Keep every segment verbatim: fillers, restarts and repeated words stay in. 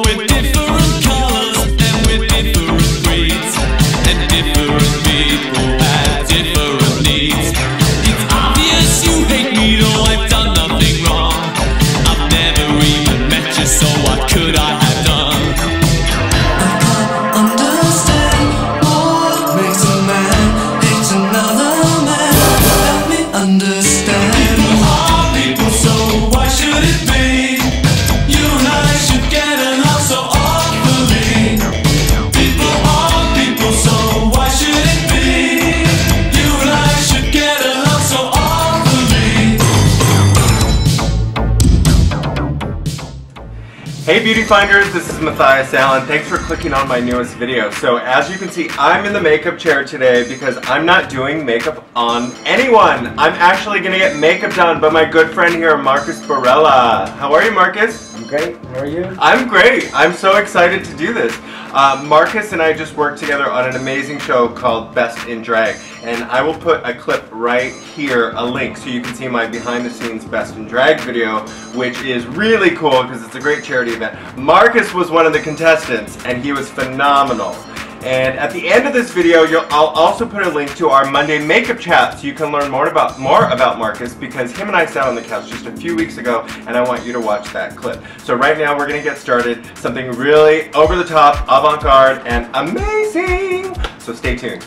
we're different colors and we're different breeds, and different people have different needs. It's obvious you hate me, though I've done nothing wrong. I've never even met you, so what could I have done? I can't understand what makes a man hate another man. Help me understand. People are people, so why should it be? You and I should get along so awfully. People are people, so why should it be? You and I should get along so awfully. Hey beauty finders, this is Matthias Allen. Thanks for clicking on my newest video. So as you can see, I'm in the makeup chair today because I'm not doing makeup on anyone. I'm actually gonna get makeup done by my good friend here, Marcus Barella. How are you, Marcus? I'm great. How are you? I'm great. I'm so excited to do this. Uh, Marcus and I just worked together on an amazing show called Best in Drag, and I will put a clip right here, a link, so you can see my behind the scenes Best in Drag video, which is really cool because it's a great charity event. Marcus was one of the contestants and he was phenomenal. And at the end of this video, you'll, I'll also put a link to our Monday makeup chat so you can learn more about more about Marcus, because him and I sat on the couch just a few weeks ago and I want you to watch that clip. So right now we're going to get started. Something really over the top, avant-garde, and amazing! So stay tuned.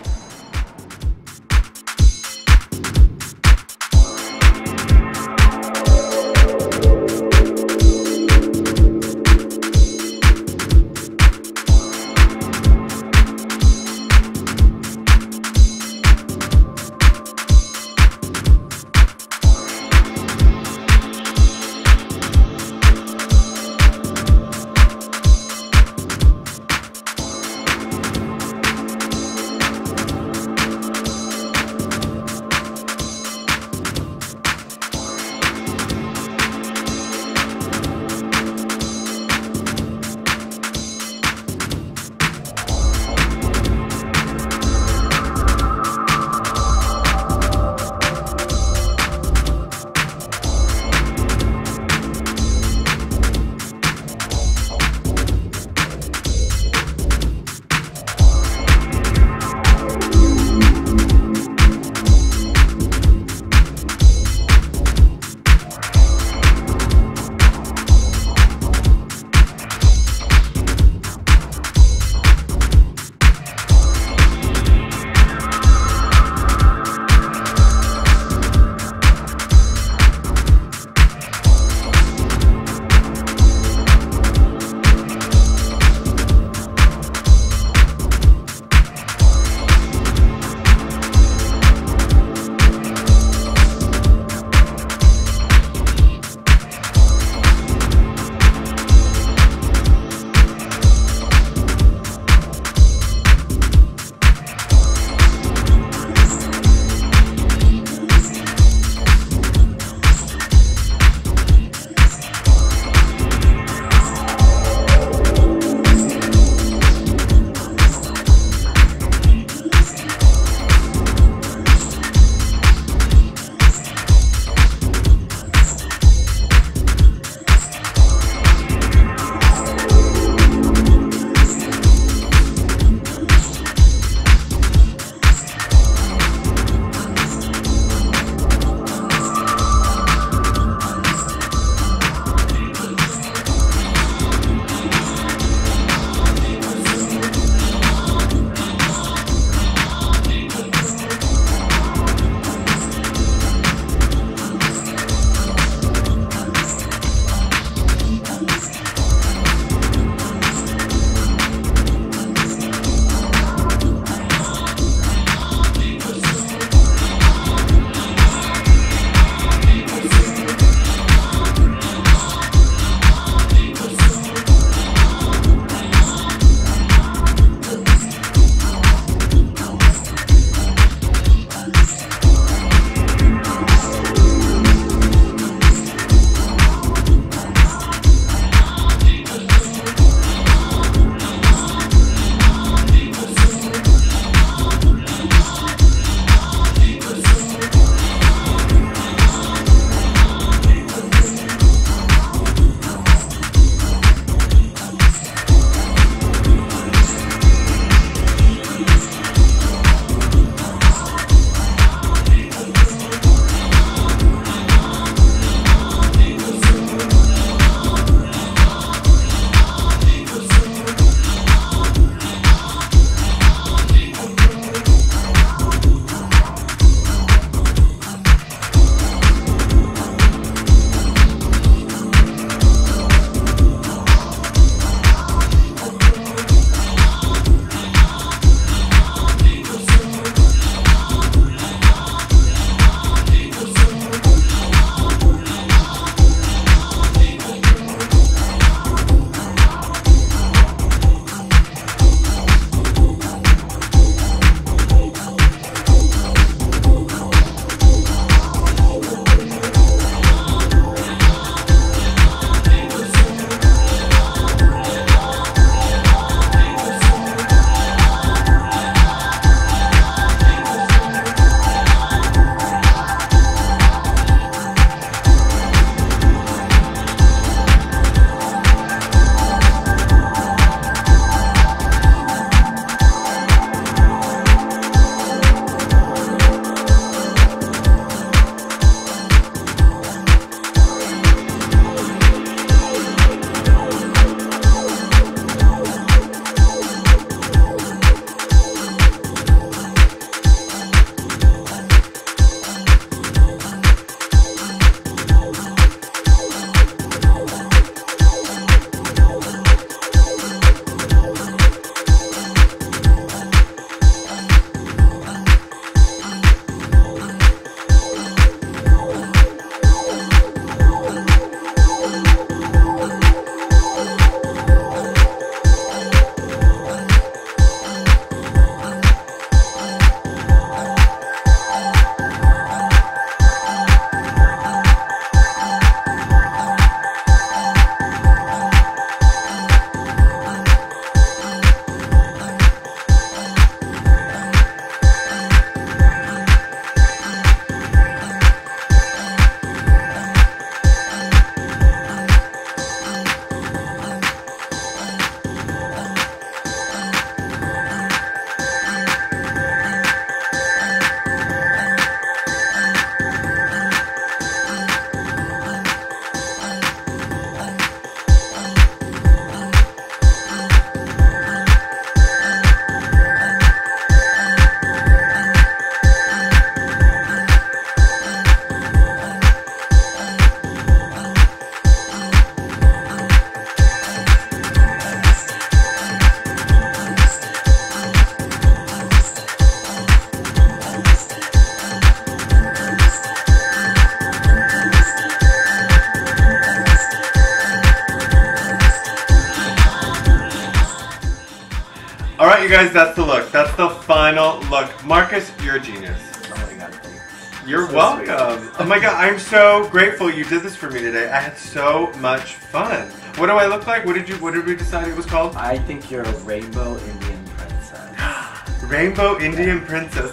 you guys, that's the look. That's the final look. Marcus, you're a genius. Oh my god, thank you. You're So welcome. sweet. Oh my god, I'm so grateful you did this for me today. I had so much fun. What do I look like? What did you? What did we decide it was called? I think you're a rainbow Indian princess. Rainbow Indian Princess.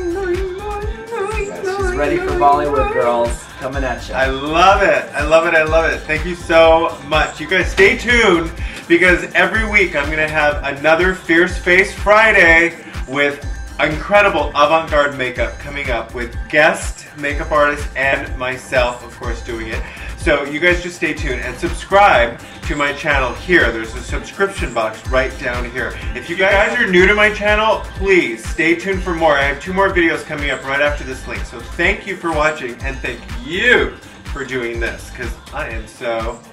Yes, she's ready for Bollywood, girls. Coming at you. I love it. I love it. I love it. Thank you so much. You guys stay tuned because every week I'm going to have another Fierce Face Friday with incredible avant-garde makeup coming up with guest makeup artists and myself, of course, doing it. So you guys just stay tuned and subscribe to my channel here. There's a subscription box right down here. If you guys are new to my channel, please stay tuned for more. I have two more videos coming up right after this link. So thank you for watching and thank you for doing this because I am so